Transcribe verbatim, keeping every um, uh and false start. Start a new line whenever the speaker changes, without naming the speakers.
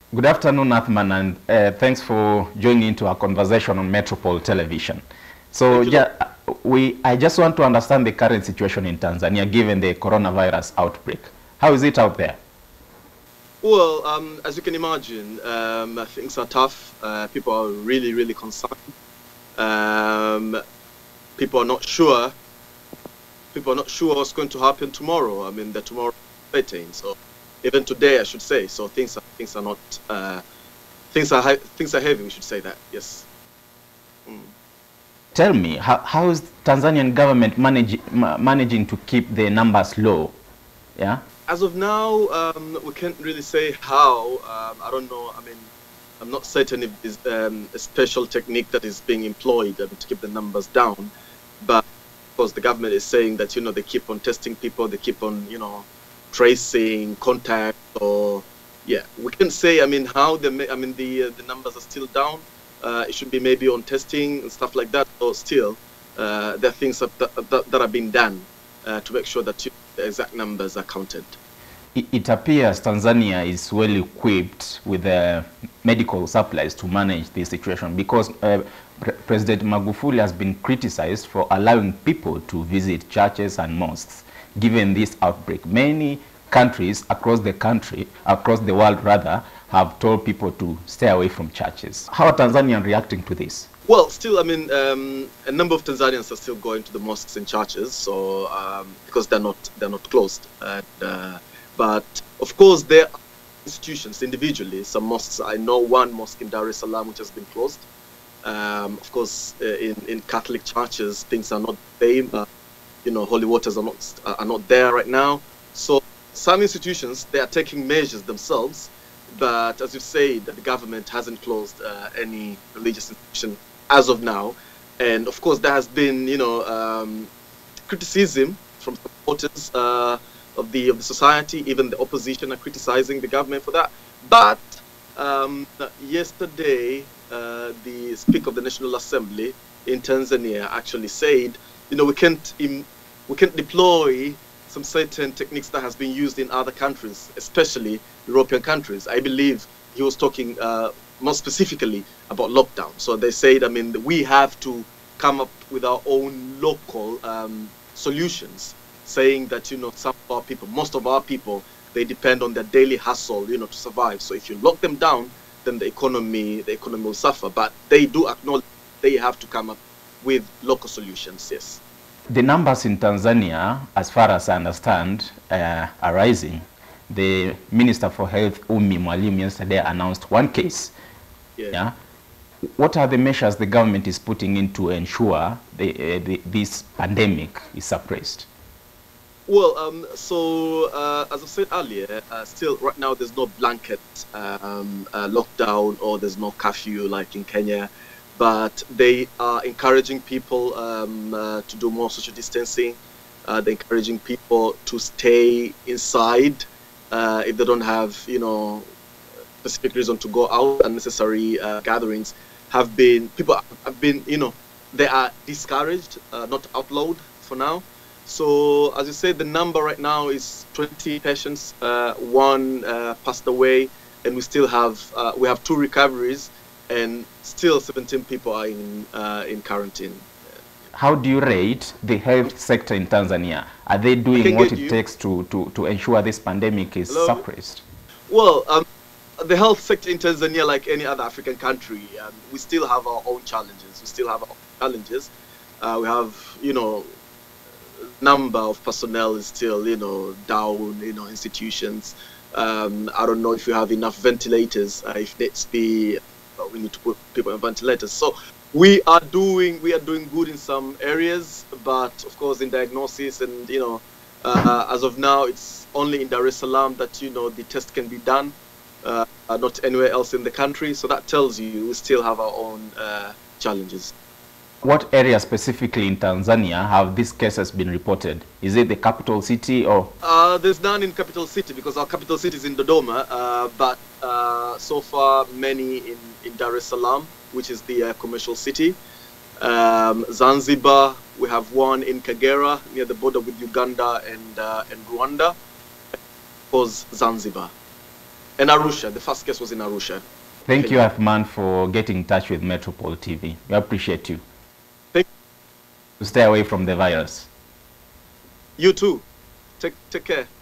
Good afternoon, Athman, and uh, thanks for joining into our conversation on Metropole Television. So, yeah, we, I just want to understand the current situation in Tanzania given the coronavirus outbreak. How is it out there?
Well, um, as you can imagine, um, things are tough. Uh, people are really, really concerned. Um, people are not sure. People are not sure what's going to happen tomorrow. I mean, the tomorrow is thirteen, so even today, I should say. So things are things are not uh, things are things are heavy. We should say that. Yes. Mm.
Tell me, how how is Tanzanian government manage, ma managing to keep the numbers low? Yeah.
As of now, um, we can't really say how. Um, I don't know. I mean, I'm not certain if there's um, a special technique that is being employed um, to keep the numbers down. But of course, the government is saying that, you know, they keep on testing people, they keep on, you know, tracing contact, or yeah, we can say. I mean, how the I mean the uh, the numbers are still down. Uh, it should be maybe on testing and stuff like that. Or still, uh, there are things that that, that are being done uh, to make sure that you, the exact numbers are counted.
It, it appears Tanzania is well equipped with uh, medical supplies to manage the situation, because uh, Pre President Magufuli has been criticized for allowing people to visit churches and mosques given this outbreak. Many countries across the country, across the world rather, have told people to stay away from churches. How are Tanzanians reacting to this?
Well, still, I mean, um, a number of Tanzanians are still going to the mosques and churches, so um, because they're not they're not closed. And, uh, but of course, there are institutions individually. Some mosques. I know one mosque in Dar es Salaam which has been closed. Um, of course, uh, in in Catholic churches, things are not the same. Uh, you know, holy waters are not are not there right now. So some institutions, they are taking measures themselves. But as you say, that the government hasn't closed uh, any religious institution as of now. And of course, there has been, you know, um, criticism from supporters uh, of the of the society. Even the opposition are criticizing the government for that. But um, yesterday, uh, the Speaker of the National Assembly in Tanzania actually said, you know, we can't im we can't deploy some certain techniques that has been used in other countries, especially European countries. I believe he was talking uh, more specifically about lockdown. So they said, I mean, we have to come up with our own local um, solutions, saying that, you know, some of our people, most of our people, they depend on their daily hustle, you know, to survive. So if you lock them down, then the economy, the economy will suffer. But they do acknowledge they have to come up with local solutions, yes.
The numbers in Tanzania, as far as I understand, uh, are rising. The Minister for Health, Umi Mwalimu, yesterday announced one case.
Yeah.
Yeah. What are the measures the government is putting in to ensure the, uh, the, this pandemic is suppressed?
Well, um, so uh, as I said earlier, uh, still right now there's no blanket um, uh, lockdown, or there's no curfew like in Kenya. But they are encouraging people um, uh, to do more social distancing. Uh, they're encouraging people to stay inside uh, if they don't have, you know, specific reason to go out. Unnecessary uh, gatherings have been, people have been, you know, they are discouraged, uh, not outlawed for now. So as you said, the number right now is twenty patients. Uh, one uh, passed away, and we still have uh, we have two recoveries. And still seventeen people are in, uh, in quarantine.
How do you rate the health sector in Tanzania? Are they doing what it you. takes to, to, to ensure this pandemic is Hello? suppressed?
Well, um, the health sector in Tanzania, like any other African country, um, we still have our own challenges. We still have our own challenges. Uh, we have, you know, number of personnel is still, you know, down, you know, institutions. Um, I don't know if you have enough ventilators, uh, if it's the we need to put people on ventilators. So we are doing we are doing good in some areas, but of course in diagnosis and, you know, uh, as of now it's only in Dar es Salaam that, you know, the test can be done, uh, not anywhere else in the country. So that tells you we still have our own uh, challenges.
What area specifically in Tanzania have these cases been reported? Is it the capital city or?
Uh, there's none in capital city because our capital city is in Dodoma, uh, but uh, so far many in, in Dar es Salaam, which is the uh, commercial city. Um, Zanzibar, we have one in Kagera near the border with Uganda and, uh, and Rwanda. Of course, Zanzibar. And Arusha, the first case was in Arusha.
Thank
Okay.
you, Athman, for getting in touch with Metropole T V. We appreciate you.
Thank
Stay away from the virus.
you too. Take, take care.